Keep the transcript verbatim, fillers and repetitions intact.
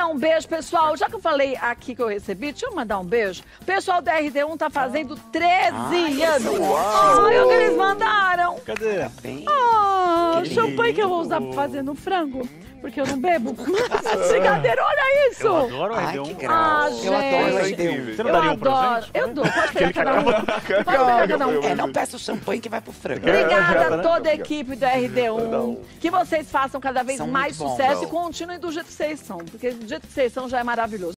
mandar um beijo, pessoal. Já que eu falei aqui que eu recebi, deixa eu mandar um beijo. O pessoal da R D um tá fazendo treze anos. Olha o que eles mandaram. Cadê? Ah, champanhe que eu vou usar pra fazer no frango. Porque eu não bebo. Brincadeira, olha isso. Eu adoro o R D um. Ai, que Ah, graça. gente. Eu adoro o R D um. Você não Eu daria um pra adoro. gente? Eu dou. Pode pegar cada um. Pode pegar cada um. É, não peça o champanhe que vai pro frango. Obrigada a toda a equipe do R D um. Que vocês façam cada vez São mais muito bons, sucesso não. e continuem do jeito que vocês são. Porque do jeito que vocês são já é maravilhoso.